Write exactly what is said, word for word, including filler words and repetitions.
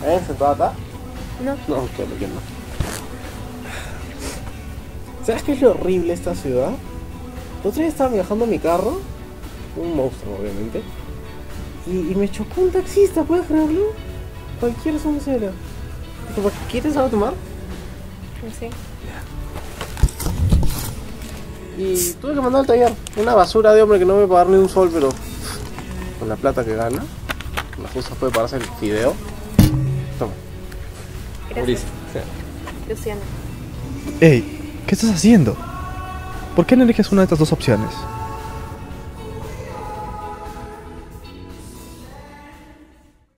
¿Eh? ¿Sentado acá? No. No, claro que no. ¿Sabes qué es lo horrible de esta ciudad? El otro día estaba viajando en mi carro, un monstruo obviamente, y, y me chocó un taxista, ¿puedes creerlo? Cualquier soncera. Dijo, ¿quieres algo a tomar? Sí. Y tuve que mandar al taller una basura de hombre que no me va a pagar ni un sol, pero con la plata que gana, las cosas puede pagarse el fideo. Toma. Gracias. Ulises. Luciana. Ey, ¿qué estás haciendo? ¿Por qué no eliges una de estas dos opciones?